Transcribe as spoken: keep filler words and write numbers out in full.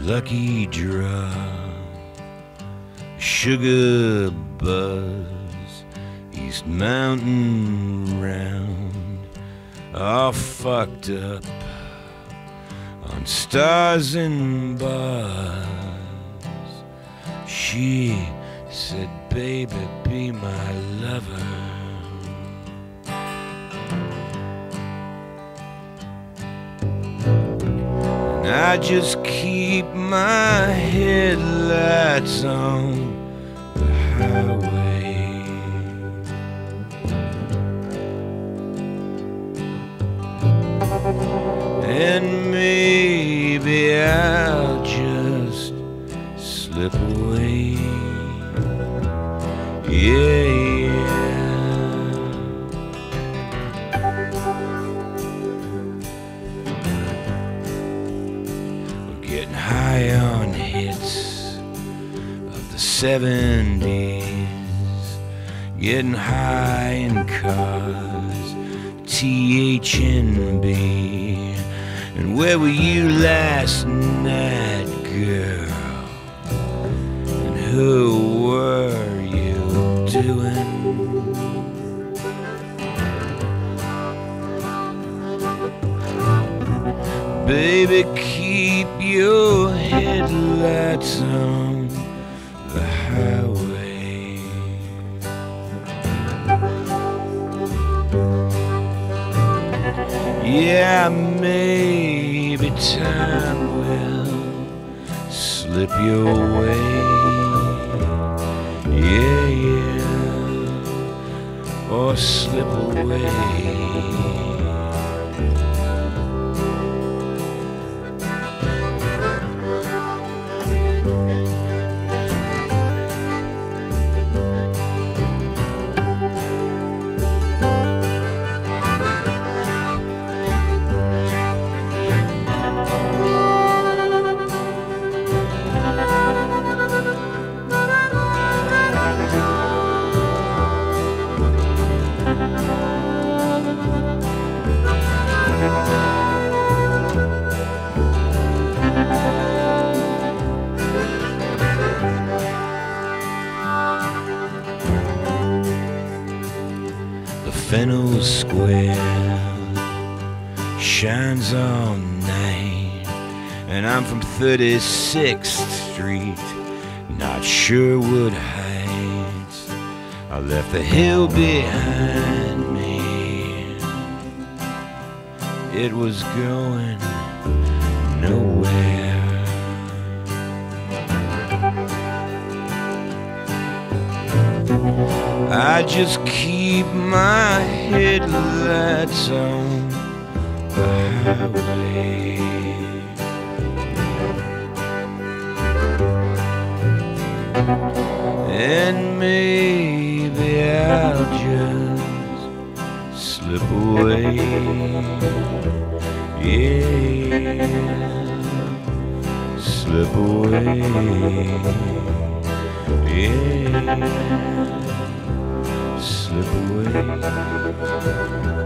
lucky draw, sugar buzz, East Mountain round, all fucked up on stars and bars. She said, baby, be my lover. And I just keep my headlights on the highway. And maybe I'll just slip away. Yeah, yeah. We're getting high on hits of the seventies, getting high in cars, T H N B. And where were you last night, girl? And who were you doing? Baby, keep your headlights on the highway. Yeah, maybe time will slip your way. Yeah, yeah, or slip away. The Fennel Square shines all night, and I'm from thirty-sixth Street, not Sherwood Heights. I left the hill behind me. It was going nowhere. I just keep my headlights on the highway. And maybe I'll just slip away. Yeah, slip away. Yeah, slip away.